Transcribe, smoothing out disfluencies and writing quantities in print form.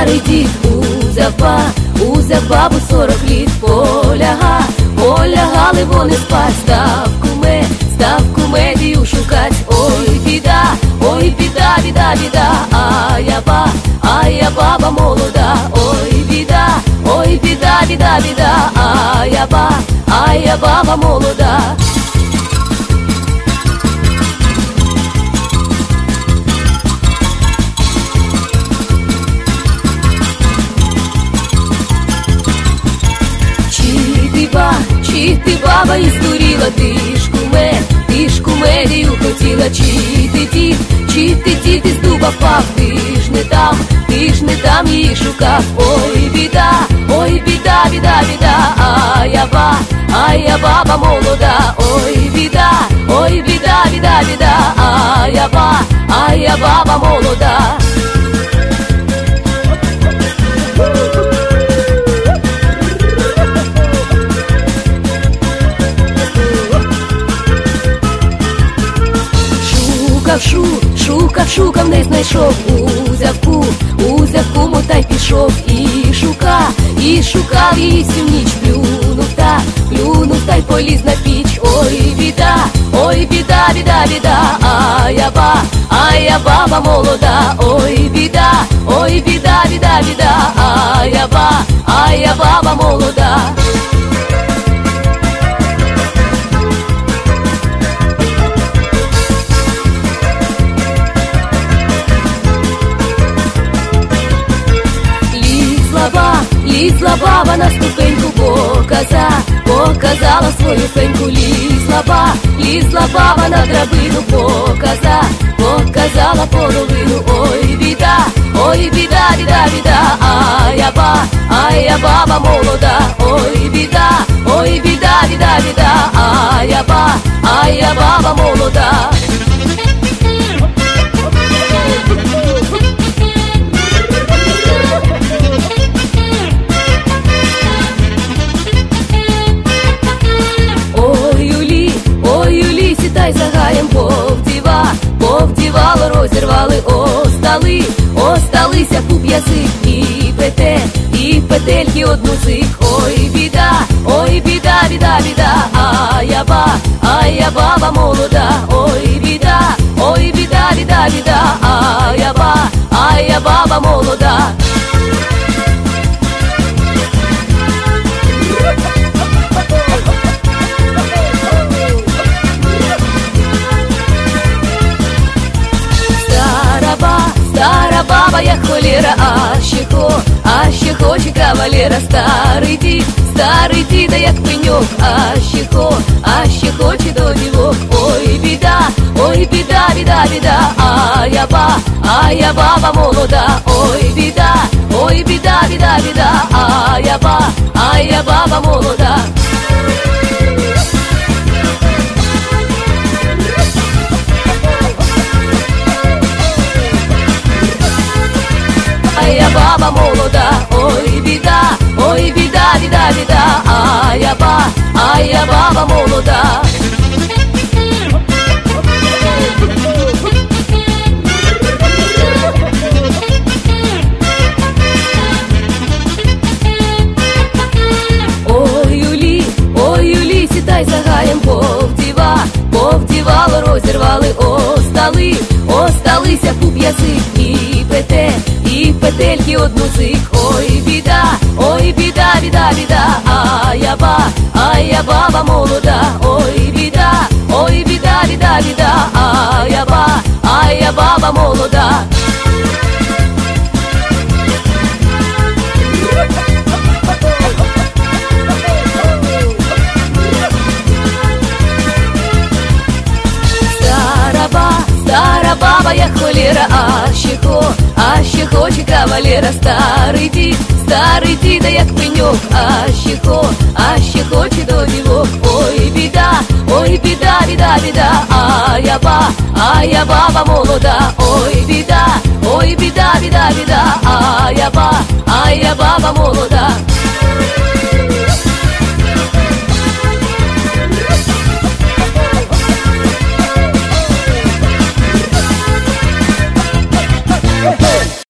старий дід узяв бабу 40 літ, полягали вони спать, став кумедію шукать. Ой, біда, біда, а я баба молода. Ой, біда, біда, а я баба молода. Чи ти баба і здуріла, ти ж кумедію хотіла, чи ти дід із дуба впав, ти ж не там її шукав. Ой, біда, біда, а я баба молода. Ой, біда, біда, а я баба молода. Шукав, не знайшов, узяв куму та й пішов. І шукав її всю ніч, плюнув та й поліз на піч. Ой, біда, біда, а я баба молода. Ой, біда, біда, а я баба молода. Лізла баба на ступеньку, показала свою феньку. Лізла баба на драбину, показала половину. Ой, біда, біда, а я баба молода. Ой, біда, біда, а я баба молода. Та й за гаєм повдівало, розірвали, осталися пуп, язик і петельки од музик. Ой, біда, біда, а я баба молода. Ой, біда, біда, а я баба молода. Стара баба, як холера, а ще хоче кавалера. Старий діда, як пеньок, а ще хоче до дівок. Ой, біда, біда, а я баба молода. Ой, біда, біда, а я баба молода. А я баба молода. Ой, біда, біда, а я баба молода. Ой, у лісі та й за гаєм повдівало, розірвали, осталися пуп, язик і петельки од музик. Ой, біда, біда, а я баба молода. Ой, біда, біда, а я баба молода. Стара баба, як холера, а ще хоче кавалера. Старий діда, як пеньок, а ще хоче до дівок. Ой, біда, біда, а я баба молода. Ой, біда, біда, а я баба